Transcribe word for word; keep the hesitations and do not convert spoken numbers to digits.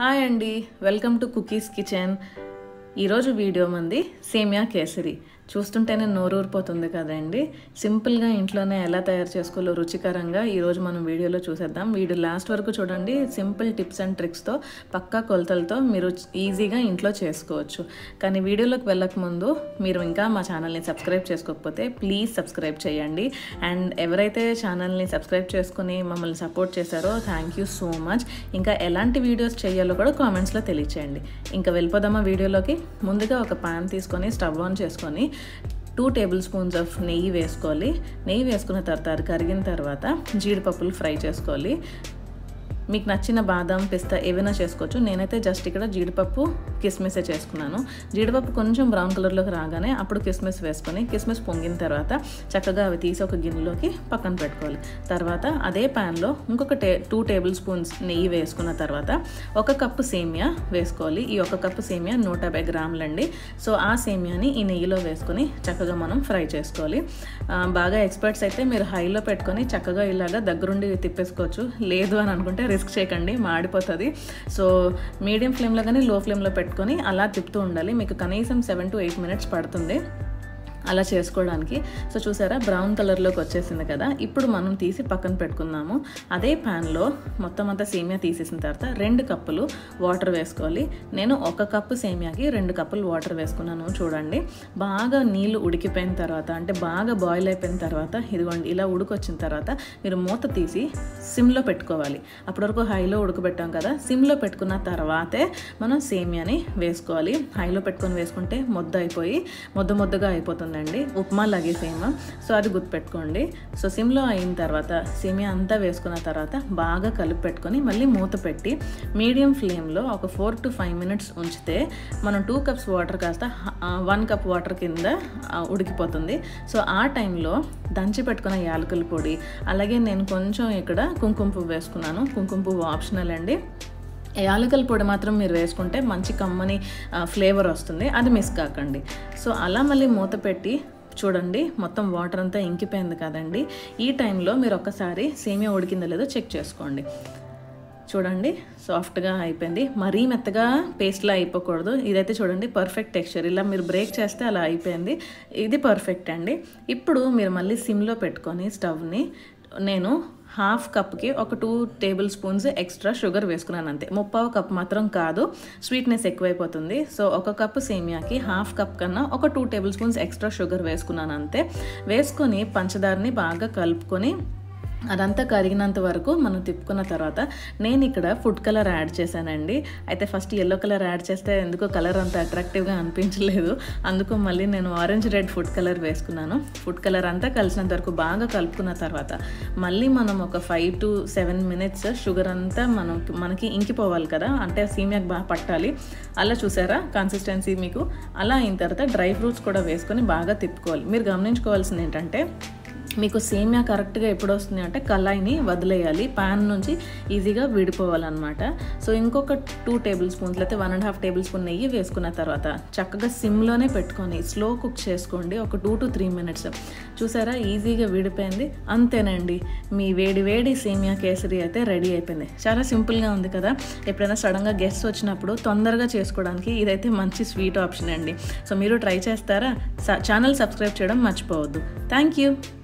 Hi అండి, welcome to cookies kitchen. ఈరోజు video మంది సేమియా కేసరి. చూస్తుంటేనే నోరూరిపోతుంది కదండి. సింపుల్గా ఇంట్లోనే ఎలా తయారు చేసుకోవాలో రుచికరంగా ఈరోజు మనం వీడియోలో చూసేద్దాం. వీడియో లాస్ట్ వరకు చూడండి. సింపుల్ టిప్స్ అండ్ ట్రిక్స్తో, పక్కా కొలతలతో మీరు ఈజీగా ఇంట్లో చేసుకోవచ్చు. కానీ వీడియోలోకి వెళ్ళక ముందు మీరు ఇంకా మా ఛానల్ని సబ్స్క్రైబ్ చేసుకోకపోతే ప్లీజ్ సబ్స్క్రైబ్ చేయండి. అండ్ ఎవరైతే ఛానల్ని సబ్స్క్రైబ్ చేసుకుని మమ్మల్ని సపోర్ట్ చేశారో థ్యాంక్ యూ సో మచ్. ఇంకా ఎలాంటి వీడియోస్ చేయాలో కూడా కామెంట్స్లో తెలియచేయండి. ఇంకా వెళ్ళిపోదామా వీడియోలోకి. ముందుగా ఒక పాన్ తీసుకొని స్టవ్ ఆన్ చేసుకొని టూ టేబుల్ స్పూన్స్ ఆఫ్ నెయ్యి వేసుకోవాలి. నెయ్యి వేసుకున్న తర్వాత అది కరిగిన తర్వాత జీడిపప్పులు ఫ్రై చేసుకోవాలి. మీకు నచ్చిన బాదం, పిస్తా ఏవైనా చేసుకోవచ్చు. నేనైతే జస్ట్ ఇక్కడ జీడిపప్పు కిస్మిసే చేసుకున్నాను. జీడిపప్పు కొంచెం బ్రౌన్ కలర్లోకి రాగానే అప్పుడు కిస్మిస్ వేసుకొని కిస్మిస్ పొంగిన తర్వాత చక్కగా అవి తీసి ఒక గిన్నెలోకి పక్కన పెట్టుకోవాలి. తర్వాత అదే ప్యాన్లో ఇంకొక టే టూ టేబుల్ స్పూన్స్ నెయ్యి వేసుకున్న తర్వాత ఒక కప్పు సేమియా వేసుకోవాలి. ఈ ఒక కప్పు సేమియా నూట యాభై గ్రాములు అండి. సో ఆ సేమియాని ఈ నెయ్యిలో వేసుకొని చక్కగా మనం ఫ్రై చేసుకోవాలి. బాగా ఎక్స్పర్ట్స్ అయితే మీరు హైలో పెట్టుకొని చక్కగా ఇలాగా దగ్గరుండి తిప్పేసుకోవచ్చు. లేదు అని అనుకుంటే రిస్క్ చేయకండి, మాడిపోతుంది. సో మీడియం ఫ్లేమ్లో కానీ లో ఫ్లేమ్లో పెట్టుకొని అలా తిప్పుతూ ఉండాలి. మీకు కనీసం సెవెన్ టు ఎయిట్ మినిట్స్ పడుతుంది అలా చేసుకోవడానికి. సో చూసారా, బ్రౌన్ కలర్లోకి వచ్చేసింది కదా. ఇప్పుడు మనం తీసి పక్కన పెట్టుకుందాము. అదే ప్యాన్లో మొత్తం అంతా సేమియా తీసేసిన తర్వాత రెండు కప్పులు వాటర్ వేసుకోవాలి. నేను ఒక కప్పు సేమియాకి రెండు కప్పులు వాటర్ వేసుకున్నాను. చూడండి, బాగా నీళ్ళు ఉడికిపోయిన తర్వాత, అంటే బాగా బాయిల్ అయిపోయిన తర్వాత, ఇదిగోండి ఇలా ఉడికొచ్చిన తర్వాత మీరు మూత తీసి సిమ్లో పెట్టుకోవాలి. అప్పటి వరకు హైలో ఉడకబెట్టాం కదా, సిమ్లో పెట్టుకున్న తర్వాతే మనం సేమియాని వేసుకోవాలి. హైలో పెట్టుకొని వేసుకుంటే ముద్ద అయిపోయి ముద్ద ముద్దగా అయిపోతుంది అండి, ఉప్మా లాగే సేమ్. సో అది గుర్తుపెట్టుకోండి. సో సిమ్లో అయిన తర్వాత సేమియా అంతా వేసుకున్న తర్వాత బాగా కలిపి పెట్టుకొని మళ్ళీ మూత పెట్టి మీడియం ఫ్లేమ్లో ఒక ఫోర్ టు ఫైవ్ మినిట్స్ ఉంచితే మనం టూ కప్స్ వాటర్ కాస్త వన్ కప్ వాటర్ కింద ఉడికిపోతుంది. సో ఆ టైంలో దంచి పెట్టుకున్న యాలకుల పొడి, అలాగే నేను కొంచెం ఇక్కడ కుంకుమ పువ్వు వేసుకున్నాను. కుంకుమ పువ్వు ఆప్షనల్ అండి. యాలకుల పొడి మాత్రం మీరు వేసుకుంటే మంచి కమ్మని ఫ్లేవర్ వస్తుంది, అది మిస్ కాకండి. సో అలా మళ్ళీ మూత పెట్టి చూడండి, మొత్తం వాటర్ అంతా ఇంకిపోయింది కదండి. ఈ టైంలో మీరు ఒక్కసారి సేమియా ఉడికిందో లేదో చెక్ చేసుకోండి. చూడండి, సాఫ్ట్గా అయిపోయింది. మరీ మెత్తగా పేస్ట్లా అయిపోకూడదు. ఇదైతే చూడండి పర్ఫెక్ట్ టెక్స్చర్. ఇలా మీరు బ్రేక్ చేస్తే అలా అయిపోయింది. ఇది పర్ఫెక్ట్ అండి. ఇప్పుడు మీరు మళ్ళీ సిమ్లో పెట్టుకొని స్టవ్ని నేను హాఫ్ కప్కి ఒక two table spoons extra sugar వేసుకున్నాను అంతే. ముప్పావు కప్ మాత్రం కాదు, స్వీట్నెస్ ఎక్కువైపోతుంది. సో ఒక కప్పు సేమియాకి హాఫ్ కప్ కన్నా ఒక two table spoons extra sugar వేసుకున్నాను అంతే. వేసుకొని పంచదారని బాగా కలుపుకొని అదంతా కరిగినంత వరకు మనం తిప్పుకున్న తర్వాత నేను ఇక్కడ ఫుడ్ కలర్ యాడ్ చేశానండి. అయితే ఫస్ట్ ఎల్లో కలర్ యాడ్ చేస్తే ఎందుకో కలర్ అంత అట్రాక్టివ్గా అనిపించలేదు. అందుకు మళ్ళీ నేను ఆరెంజ్ రెడ్ ఫుడ్ కలర్ వేసుకున్నాను. ఫుడ్ కలర్ అంతా కలిసినంత వరకు బాగా కలుపుకున్న తర్వాత మళ్ళీ మనం ఒక five to seven minutes sugar అంతా మనం మనకి ఇంకిపోవాలి కదా, అంటే సేమియాకి బాగా పట్టాలి. అలా చూసారా కన్సిస్టెన్సీ మీకు. అలా అయిన తర్వాత డ్రై ఫ్రూట్స్ కూడా వేసుకొని బాగా తిప్పుకోవాలి. మీరు గమనించుకోవాల్సింది ఏంటంటే మీకు సేమియా కరెక్ట్గా ఎప్పుడు వస్తుంది అంటే కళాయిని వదిలేయాలి, ప్యాన్ నుంచి ఈజీగా విడిపోవాలన్నమాట. సో ఇంకొక టూ టేబుల్ స్పూన్స్ లేకపోతే one and half table spoon నెయ్యి వేసుకున్న తర్వాత చక్కగా సిమ్లోనే పెట్టుకొని స్లో కుక్ చేసుకోండి ఒక టూ టు త్రీ మినిట్స్. చూసారా, ఈజీగా విడిపోయింది. అంతేనండి, మీ వేడి వేడి సేమియా కేసరి అయితే రెడీ అయిపోయింది. చాలా సింపుల్గా ఉంది కదా. ఎప్పుడైనా సడన్గా గెస్ట్ వచ్చినప్పుడు తొందరగా చేసుకోవడానికి ఇదైతే మంచి స్వీట్ ఆప్షన్ అండి. సో మీరు ట్రై చేస్తారా? ఛానల్ సబ్స్క్రైబ్ చేయడం మర్చిపోవద్దు. Thank you.